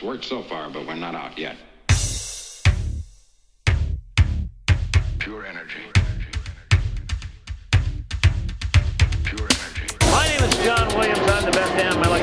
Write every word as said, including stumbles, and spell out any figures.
worked so far, but we're not out yet. Pure energy. Pure energy. My name is John Williams. I'm the best damn